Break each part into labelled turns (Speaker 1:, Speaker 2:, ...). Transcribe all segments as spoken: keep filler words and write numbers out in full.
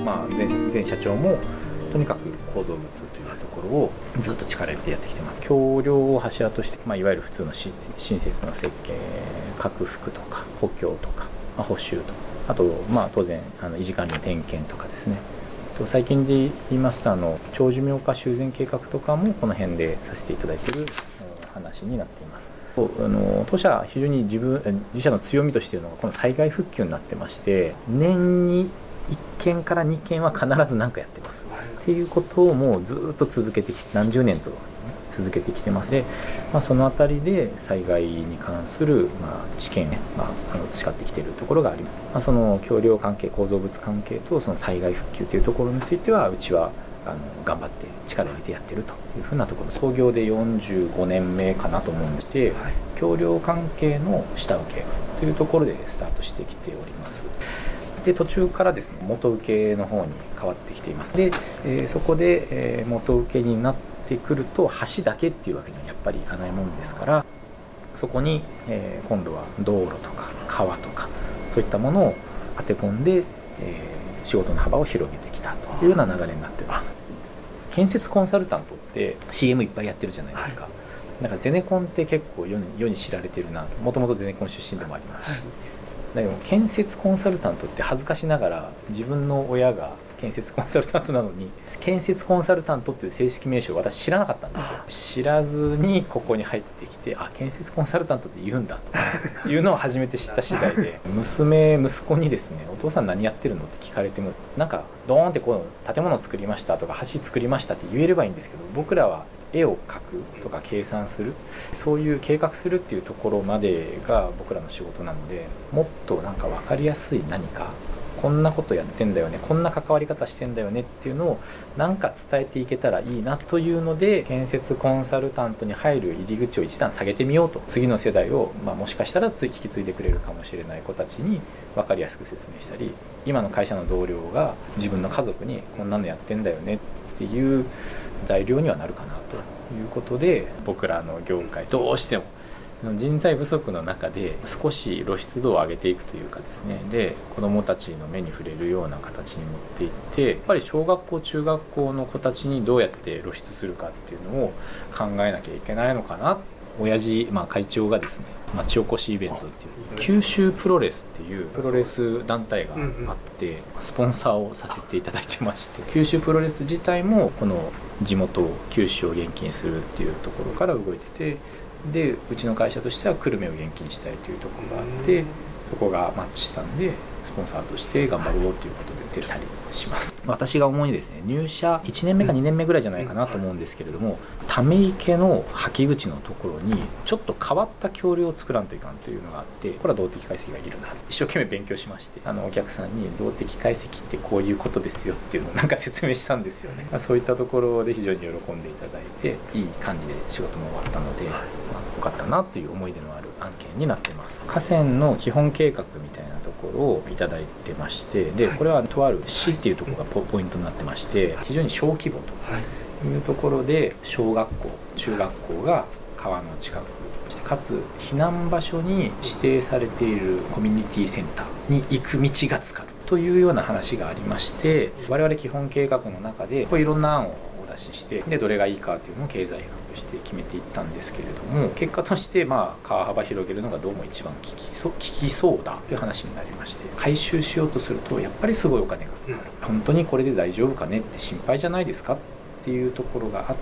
Speaker 1: まあ、前, 前社長もとにかく構造物というところをずっと力入れてやってきてます。橋梁を柱として、まあ、いわゆる普通のし親切な設計、拡幅とか補強とか、まあ、補修とか、あと、まあ、当然あの維持管理の点検とかですね。最近で言いますとあの長寿命化修繕計画とかもこの辺でさせていただいている話になっています。あの当社非常に自分自社の強みとしているのがこの災害復旧になってまして、年にいっけんからにけんは必ず何かやってます、はい、っていうことをもうずっと続けてきて何十年と続けてきてますで、まあ、そのあたりで災害に関する、まあ、知見、まあ、あの培ってきているところがあります。まあ、その橋梁関係構造物関係とその災害復旧というところについてはうちはあの頑張って力を入れてやってるというふうなところ、創業でよんじゅうごねんめかなと思うんでして、はい、橋梁関係の下請けというところでスタートしてきております。で途中からですね元請けの方に変わってきています。で、えー、そこで、えー、元請けになってくると橋だけっていうわけにはやっぱりいかないもんですから、そこに、えー、今度は道路とか川とかそういったものを当て込んで、えー、仕事の幅を広げてきたというような流れになっています。建設コンサルタントって シーエム いっぱいやってるじゃないですか、はい、だからゼネコンって結構世に、世に知られてるなと、もともとゼネコン出身でもありますし、はい、だけど建設コンサルタントって恥ずかしながら自分の親が建設コンサルタントなのに建設コンサルタントっていう正式名称を私知らなかったんですよ。知らずにここに入ってきて、あ、建設コンサルタントって言うんだというのを初めて知った次第で娘息子にですね、お父さん何やってるのって聞かれても、なんかドーンってこう建物を作りましたとか橋作りましたって言えればいいんですけど、僕らは絵を描くとか計算する、そういう計画するっていうところまでが僕らの仕事なので、もっとなんか分かりやすい何か、こんなことやってんだよね、こんな関わり方してんだよねっていうのをなんか伝えていけたらいいなというので、建設コンサルタントに入る入り口を一段下げてみようと、次の世代を、まあ、もしかしたら引き継いでくれるかもしれない子たちに分かりやすく説明したり、今の会社の同僚が自分の家族にこんなのやってんだよねっていう材料にはなるかなということで、僕らの業界どうしても人材不足の中で少し露出度を上げていくというかですね、で子どもたちの目に触れるような形に持っていって、やっぱり小学校中学校の子たちにどうやって露出するかっていうのを考えなきゃいけないのかな。親父、まあ、会長がですね、町おこしイベントっていう九州プロレスっていうプロレス団体があってスポンサーをさせていただいてまして、九州プロレス自体もこの地元九州を元気にするっていうところから動いてて、でうちの会社としては久留米を元気にしたいというところがあって、そこがマッチしたんでスポンサーとして頑張ろうということで出たりします。私が主にですね、入社いちねんめかにねんめぐらいじゃないかなと思うんですけれども、ため池の履き口のところにちょっと変わった橋梁を作らんといかんというのがあって、これは動的解析がいるな、一生懸命勉強しまして、あのお客さんに動的解析ってこういうことですよっていうのをなんか説明したんですよね。そういったところで非常に喜んでいただいて、いい感じで仕事も終わったので、まあ、よかったなという思い出のある案件になってます。河川の基本計画みたいなところをいただいてまして、でこれはとある市っていうところがポイントになってまして、非常に小規模というところで小学校中学校が川の近く、かつ避難場所に指定されているコミュニティセンターに行く道が浸かるというような話がありまして、我々基本計画の中でこういろんな案をお出しして、でどれがいいかというのを経済比較して決めていったんですけれども、結果としてまあ川幅広げるのがどうも一番効きそう、効きそうだという話になりまして、回収しようとするとやっぱりすごいお金がかかる、本当にこれで大丈夫かねって心配じゃないですかっていうところがあって、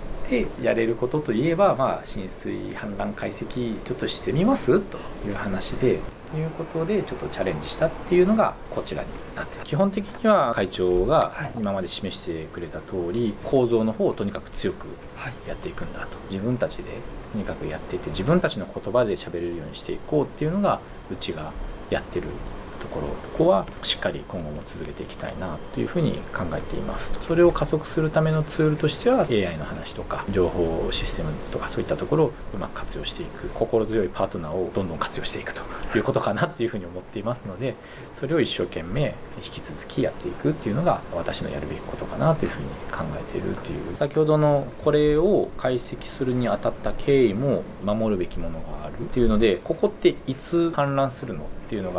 Speaker 1: やれることといえば、まあ浸水氾濫解析ちょっとしてみますという話で、ということでちょっとチャレンジしたっていうのがこちらになってます。基本的には会長が今まで示してくれた通り、構造の方をとにかく強くやっていくんだと、自分たちでとにかくやっていて、自分たちの言葉で喋れるようにしていこうっていうのがうちがやってるところ、ここはしっかり今後も続けていきたいなというふうに考えています。それを加速するためのツールとしては エーアイ の話とか情報システムとかそういったところをうまく活用していく、心強いパートナーをどんどん活用していくということかなっていうふうに思っていますので、それを一生懸命引き続きやっていくっていうのが私のやるべきことかなというふうに考えているっていう、先ほどのこれを解析するにあたった経緯も守るべきものがあるっていうので、ここっていつ氾濫するのっていうのがやっぱ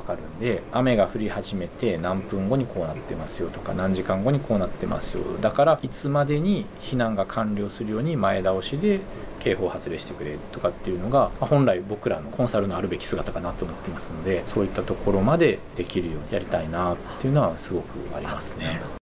Speaker 1: 分かるんで、雨が降り始めて何分後にこうなってますよとか、何時間後にこうなってますよ、だからいつまでに避難が完了するように前倒しで警報発令してくれとかっていうのが、本来僕らのコンサルのあるべき姿かなと思ってますので、そういったところまでできるようにやりたいなっていうのはすごくありますね。